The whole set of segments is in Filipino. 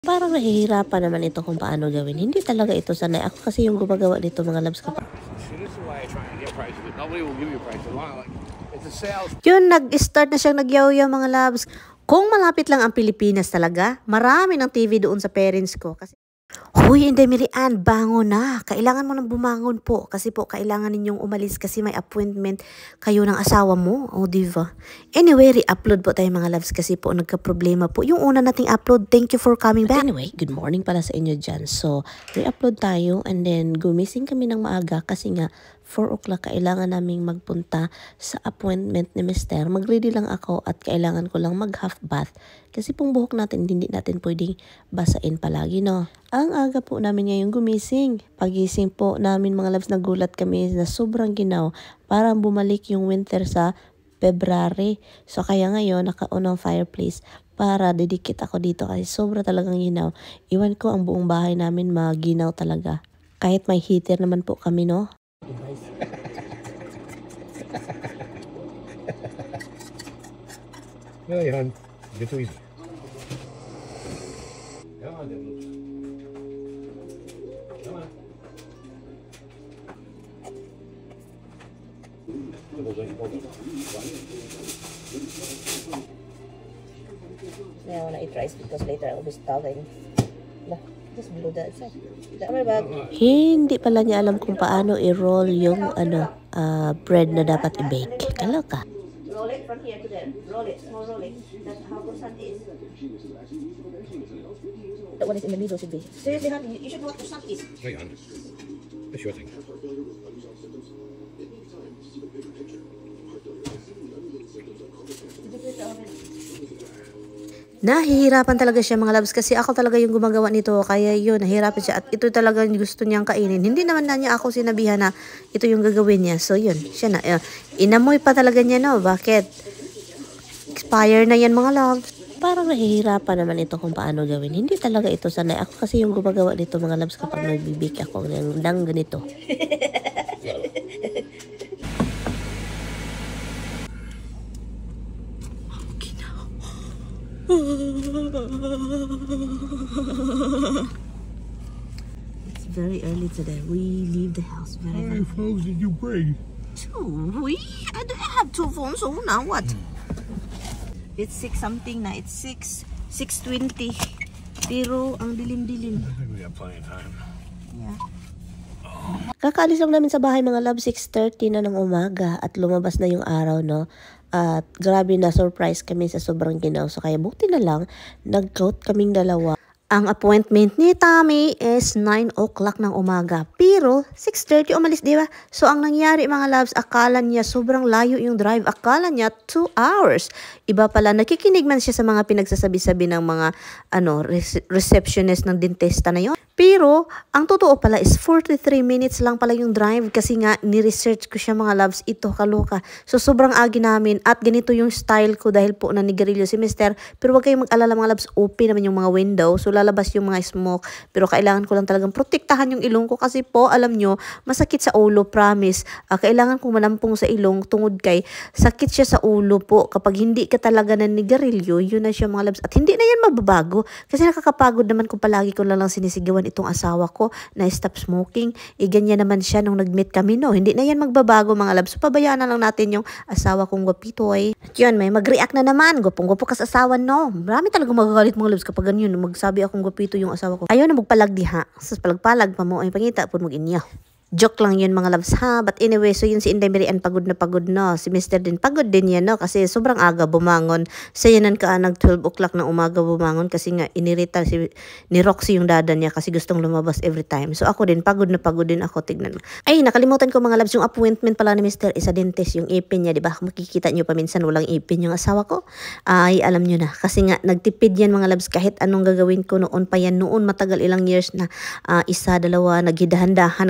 Parang nahihirapan naman ito kung paano gawin. Hindi talaga ito sanay. Ako kasi yung gumagawa nito mga labs kapag. Yun, nag-start na siyang nagyaw-yaw mga labs. Kung malapit lang ang Pilipinas talaga, marami ng TV doon sa parents ko. Kasi Hoy, Indemirian, bangon na. Kailangan mo nang bumangon po. Kasi po, kailangan ninyong umalis kasi may appointment kayo ng asawa mo. O, diva. Anyway, re-upload po tayo mga loves kasi po nagka-problema po. Yung una nating upload, thank you for coming back. Anyway, good morning pala sa inyo dyan. So, re-upload tayo and then gumising kami ng maaga kasi nga 4 o'clock kailangan naming magpunta sa appointment ni Mr. Mag-ready lang ako at kailangan ko lang mag-half bath. Kasi pong buhok natin, hindi natin pwedeng basain palagi, no? Ang aga po namin ngayong gumising. Pagising po namin mga loves, nagulat kami na sobrang ginaw. Parang bumalik yung winter sa February. So kaya ngayon, naka-on ang fireplace para didikit ako dito kasi sobra talagang ginaw. Iwan ko ang buong bahay namin maginaw talaga. Kahit may heater naman po kami, no? Hey, hon. Get too easy. Come on, then. Come on. I want to eat rice because later I will be starving. Just below that side. Hindi pala niya alam kung paano i-roll yung bread na dapat i-bake. Kaloka. Roll it from here to there. Roll it. Small rolling. That's how croissant is. The one is in the middle should be. Seriously, honey, you should know what croissant is. Hang on. That's your thing. Nahihirapan talaga siya mga loves kasi ako talaga yung gumagawa nito kaya yun, nahihirapan siya at ito talaga yung gusto niyang kainin. Hindi naman na niya ako sinabihan na ito yung gagawin niya. So yun, siya na. Inamoy pa talaga niya, no? Bakit? Expire na yan mga loves. Parang nahihirapan naman ito kung paano gawin. Hindi talaga ito sanay. Ako kasi yung gumagawa nito mga loves kapag nagbibake ako ng ganito. It's very early today. We leave the house very How early. many phones did you bring? Two. I have 2 phones. So now what? It's 6 something na. It's 6:20. Pero ang dilim-dilim. I think we got plenty of time. Yeah. Kakaalis lang namin sa bahay mga love, 6:30 na ng umaga at lumabas na yung araw, no? At grabe na surprise kami sa sobrang ginaw. So kaya buti na lang, nag-coat kaming dalawa. Ang appointment ni Tommy is 9 o'clock ng umaga. Pero 6:30 umalis, di ba? So ang nangyari mga loves, akala niya sobrang layo yung drive. Akala niya 2 hours. Iba pala, nakikinig man siya sa mga pinagsasabi-sabi ng mga receptionist ng dentista na yon. Pero, ang totoo pala is 43 minutes lang pala yung drive kasi nga ni-research ko siya mga loves, ito kaloka. So, sobrang agi namin at ganito yung style ko dahil po nanigarilyo si Mr. Pero wag kayong mag-alala mga loves, open naman yung mga window. So, lalabas yung mga smoke. Pero kailangan ko lang talagang protektahan yung ilong ko kasi po, alam nyo, masakit sa ulo, promise. Kailangan kong malampong sa ilong tungod kay sakit siya sa ulo po. Kapag hindi ka talaga nanigarilyo, yun na siya mga loves. At hindi na yan mababago kasi nakakapagod naman kung palagi ko lang sinisigawan itong asawa ko na stop smoking. Ganyan naman siya nung nag-meet kami, no? Hindi na yan magbabago mga labs. So, pabayaan na lang natin yung asawa kong gwapito eh. At yun, may mag-react na naman. Gwapong-gwapo ka sa asawa, no? Marami talagang magagalit mga labs kapag ganyan. Magsabi akong gwapito yung asawa ko. Ayaw na magpalagdi ha. Sa palag-palag pa mo ay pangita po mag-inyo. Joke lang yun mga loves ha. But anyway, so yun si Indemirian pagod na pagod no. Si Mr. din pagod din yan no. Kasi sobrang aga bumangon. Sa yanan ka nag 12 o'clock ng umaga bumangon. Kasi nga inirita ni Roxy yung dada niya. Kasi gustong lumabas every time. So ako din pagod na pagod din ako. Tignan mo. Ay nakalimutan ko mga loves. Yung appointment pala ni Mr. is a dentist. Yung ipin niya diba. Makikita nyo pa minsan walang ipin yung asawa ko. Ay alam nyo na. Kasi nga nagtipid yan mga loves. Kahit anong gagawin ko noon pa yan. Noon matagal ilang years na. 1, 2 naghidahan-dahan. Nagtanggal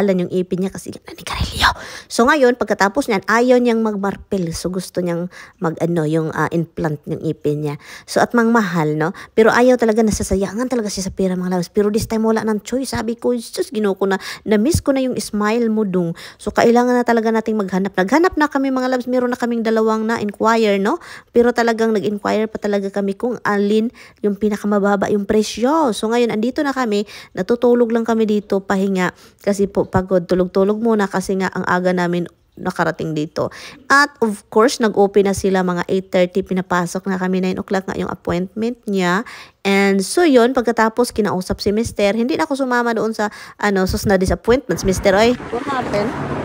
mabawalan yung ipin niya kasi nanikarilyo. So ngayon, pagkatapos niyan, ayaw niyang magmarpil. So gusto niyang yung implant ng ipin niya. So at mahal, no? Pero ayaw talaga, nasasayangan talaga siya sa pera mga loves. Pero this time wala ng choice. Sabi ko, just ginoo ko na-miss ko na yung smile mo dong. So kailangan na talaga nating maghanap. Naghanap na kami mga loves. Meron na kaming dalawang na-inquire, no? Pero talagang nag-inquire pa talaga kami kung alin yung pinakamababa yung presyo. So ngayon, andito na kami. Natutulog lang kami dito, pahinga. Kasi po, pagod, tulog-tulog muna kasi nga ang aga namin nakarating dito. At of course, nag-open na sila mga 8:30, pinapasok na kami, 9 o'clock nga yung appointment niya. And so yun, pagkatapos kinausap si Mister, hindi na ako sumama doon sa na disappointments. Mister, oy, what happened?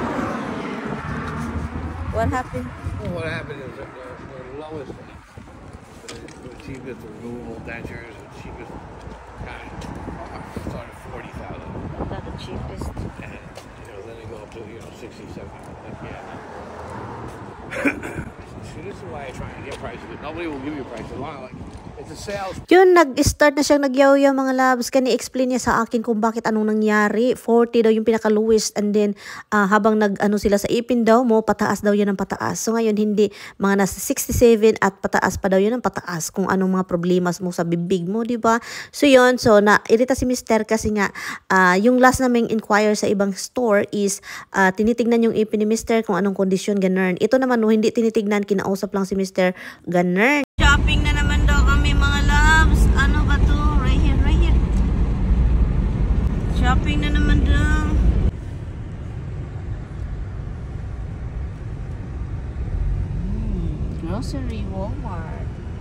What happened? Well, what happened is that the lowest, the cheapest removable dentures, the cheapest kind started 40,000. Not the cheapest. And, then they go up to, 60, 70. Like, yeah. See, this is why I try and get prices. Nobody will give you prices. It's a sales. Yun, nag-start na siyang nagyaw-yaw mga loves. Kani-explain niya sa akin kung bakit anong nangyari. 40 daw yung pinaka-lowest, and then habang sila sa ipin daw mo, pataas daw yun ng pataas. So ngayon, hindi, mga nasa 67 at pataas pa daw yun ng pataas kung anong mga problemas mo sa bibig mo, di ba? So yun, so na-irita si Mister kasi nga, yung last naming inquire sa ibang store is tinitignan yung ipin ni Mister kung anong kondisyon, ganun. Ito naman, no, hindi tinitignan, kinausap lang si Mister, ganun. Shopping na naman daw kami mga loves. Ano ba to? Right here, right here. Shopping na naman daw. Grocery, Walmart.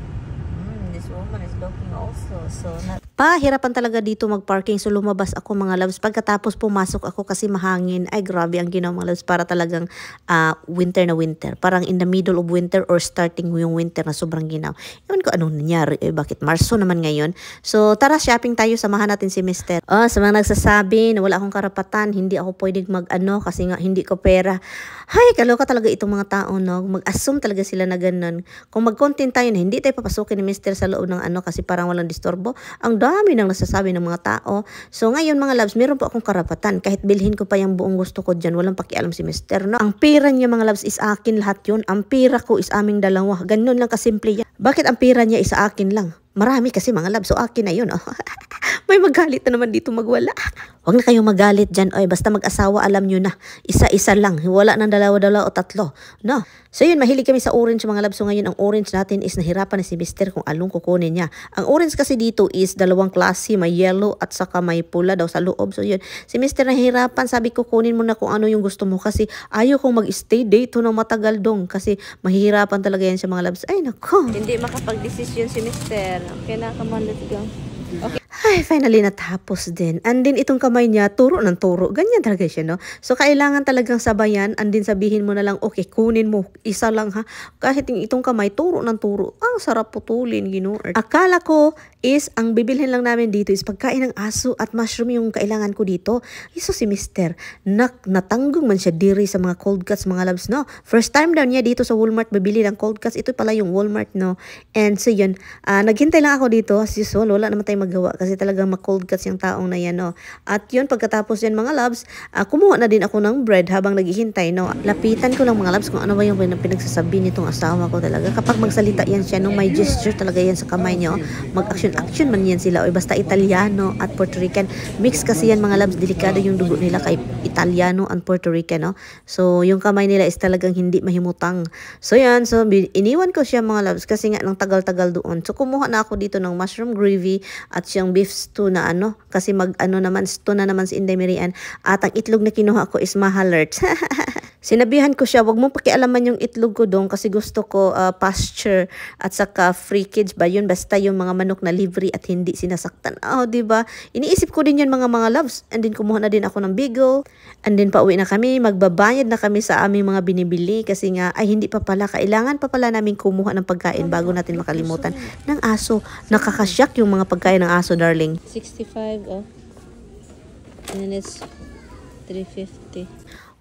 This woman is looking also. So, pahirapan talaga dito mag-parking. So, lumabas ako mga loves. Pagkatapos pumasok ako kasi mahangin. Ay, grabe ang ginawa mga loves. Para talagang winter na winter. Parang in the middle of winter or starting yung winter na sobrang ginaw. Ewan ko anong nangyari. Bakit Marso naman ngayon? So, tara shopping tayo. Samahan natin si Mister. Sa mga nagsasabi na wala akong karapatan, hindi ako pwedeng kasi nga hindi ko pera. Hay, kaloka talaga itong mga tao, no? Mag-assume talaga sila na ganun. Kung mag-content tayo na hindi tayo papasukin ni Mister sa loob ng kasi parang walang disturbo. Ang dami nang nasasabi ng mga tao. So ngayon mga loves, meron po akong karapatan. Kahit bilhin ko pa yung buong gusto ko dyan, walang pakialam si Mister, no? Ang pera niya mga loves is akin lahat yun. Ang pera ko is aming dalawa. Ganun lang kasimple yan. Bakit ang pera niya is akin lang? Marami kasi mga loves. So akin na yun, oh. May magalit na naman dito magwala. Huwag na kayong magalit dyan. Oy, basta mag-asawa, alam nyo na. Isa-isa lang. Wala ng dalawa-dalawa o tatlo. No? So yun, mahilig kami sa orange mga loves. So ngayon, ang orange natin is nahirapan na si Mister kung anong kukunin niya. Ang orange kasi dito is dalawang klase. May yellow at saka may pula daw sa loob. So yun, si Mister nahirapan. Sabi ko, kunin mo na kung ano yung gusto mo. Kasi ayaw kong mag-stay dito ng matagal dong. Kasi mahihirapan talaga yan sa mga loves. Ay, nako. Hindi makapag-desisyon si Mister. Okay na, come on, let's go. Okay. Ay, finally natapos din. And then itong kamay niya, turo ng turo. Ganyan talaga siya, no? So, kailangan talagang sabayan. And then sabihin mo na lang, okay, kunin mo. Isa lang, ha? Kahit itong kamay, turo ng turo. Ang sarap putulin, gino. Akala ko is, ang bibilhin lang namin dito is pagkain ng aso at mushroom yung kailangan ko dito. Iso si Mister, natanggong man siya diri sa mga cold cuts, mga loves, no? First time daw niya dito sa Walmart bibili ng cold cuts. Ito pala yung Walmart, no? And so yun, naghintay lang ako dito. As usual, wala naman tayong magawa kasi talagang ma-cold cuts yung taong na yan, no? At yun, pagkatapos yan mga loves, kumuha na din ako ng bread habang naghihintay, no? Lapitan ko lang mga loves kung ano ba yung pinagsasabi nitong asawa ko talaga. Kapag magsalita yan siya, no? May gesture talaga yan sa kamay niya, mag-action man yan sila. O basta Italiano at Puerto Rican. Mix kasi yan mga loves, delikado yung dugo nila kay Italiano and Puerto Rican, no? So, yung kamay nila is talagang hindi mahimutang. So, yan. So, iniwan ko siya mga loves kasi nga nang tagal-tagal doon. So, kumuha na ako dito ng mushroom gravy at siyang beef stew na kasi naman stew na naman si Inday Marian. At ang itlog na kinuha ko is Mahalert. Sinabihan ko siya, wag mong pakialaman yung itlog ko doon kasi gusto ko pasture at saka free kids ba yun, basta yung mga manok na livery at hindi sinasaktan. Diba? Iniisip ko din yun mga loves. And then kumuha na din ako ng bigel. And then pauwi na kami, magbabayad na kami sa aming mga binibili kasi nga, ay hindi pa pala, kailangan pa pala namin kumuha ng pagkain bago natin makalimutan ng aso. Nakakasyak yung mga pagkain ng aso, darling. 65, And then it's 350.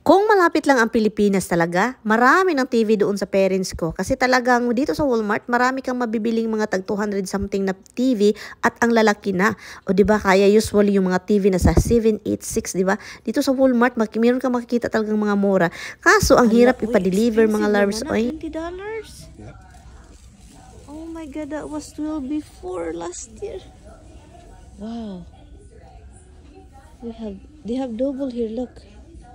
Kung malapit lang ang Pilipinas talaga, marami ng TV doon sa parents ko. Kasi talagang dito sa Walmart, marami kang mabibiling mga tag 200 something na TV at ang lalaki na. O diba, kaya usually yung mga TV na sa 786, diba? Dito sa Walmart, meron kang makikita talagang mga mura. Kaso, ang hirap ipa-deliver mga large. Oy. $20? Yeah. Oh my God, that was 12 before last year. Wow. They have double here, look.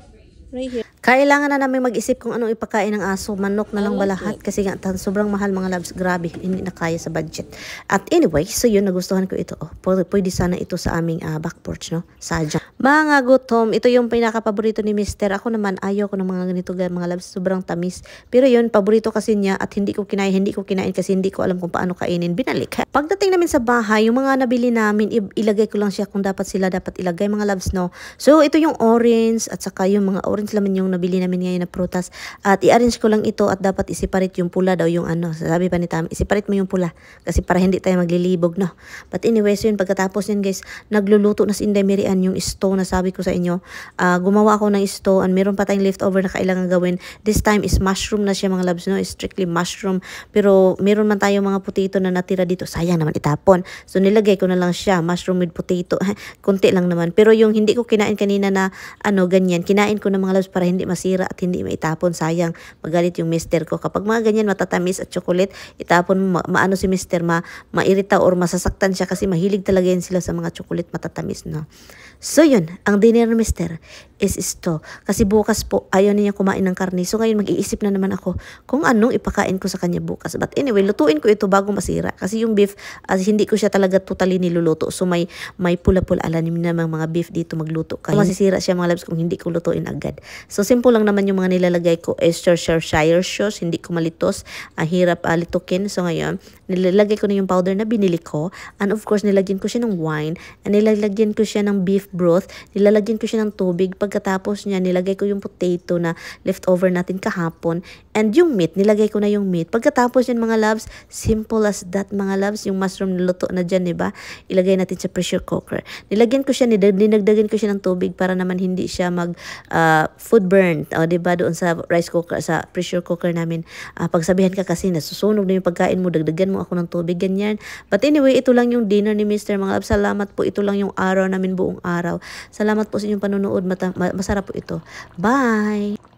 Right here. Kailangan na namin mag-isip kung anong ipakain ng aso. Manok na lang ba lahat? Kasi nga, sobrang mahal mga labs. Grabe, hindi na kaya sa budget. At anyway, so yun, nagustuhan ko ito. Oh, pwede sana ito sa aming back porch, no? Sadya. Mga gutom, ito yung pinaka-paborito ni Mister. Ako naman, ayaw ko ng mga ganito mga labs. Sobrang tamis. Pero yun, paborito kasi niya at hindi ko kinain kasi hindi ko alam kung paano kainin. Binalik. Pagdating namin sa bahay, yung mga nabili namin, ilagay ko lang siya kung dapat ilagay mga labs, no? So, ito yung orange at saka yung mga orange laman yung nabili namin ngayon na prutas. At i-arrange ko lang ito at dapat isiparate yung pula daw yung ano. Sabi pa ni Tami, isiparate mo yung pula. Kasi para hindi tayo maglilibog, no? But anyway, so yun, pagkatapos yun guys, nagluluto na si Inday Mirian yung stew na sabi ko sa inyo. Gumawa ako ng stew and meron pa tayong leftover na kailangan gawin. This time is mushroom na siya mga labs, no? Strictly mushroom. Pero meron man tayong mga potato na natira dito. Sayang naman itapon. So nilagay ko na lang siya, mushroom with potato. Kunti lang naman. Pero yung hindi ko kinain kanina na ganyan, kinain ko na mga labs para hindi masira at hindi maitapon. Sayang, magalit yung mister ko. Kapag mga ganyan matatamis at chocolate, itapon mo, maano si mister, mairita or masasaktan siya kasi mahilig talaga yan sila sa mga chocolate matatamis, no? So yun, ang dinner ni mister is ito. Kasi bukas po, ayaw niya kumain ng karne. So ngayon, mag-iisip na naman ako kung anong ipakain ko sa kanya bukas. But anyway, lutuin ko ito bago masira. Kasi yung beef, hindi ko siya talaga totally niluluto. So may pula-pula alanim na mga beef dito magluto. Kaya masisira siya mga labs kung hindi ko lutuin agad. So simple lang naman yung mga nilalagay ko. Worcestershire sauce, hindi ko malitos. Hirap litukin. So ngayon, nilalagay ko na yung powder na binili ko. And of course, nilagyan ko siya ng wine. And nilalagyan ko siya ng beef broth. Nilalagyan ko siya ng tubig. Pagkatapos niya, nilagay ko yung potato na leftover natin kahapon. And yung meat, nilagay ko na yung meat. Pagkatapos yan mga loves, simple as that mga loves. Yung mushroom niluto na dyan, diba? Ilagay natin sa pressure cooker. Nilagyan ko siya, dinagdagan ko siya ng tubig para naman hindi siya food burn. O, diba? Doon sa rice cooker, sa pressure cooker namin. Pagsabihan ka kasi, nasusunog na yung pagkain mo, dagdagan mo ako ng tubig, ganyan. But anyway, ito lang yung dinner ni Mr. Mga loves. Salamat po. Ito lang yung araw namin buong araw. Salamat po sa inyong panonood. Masarap po ito. Bye!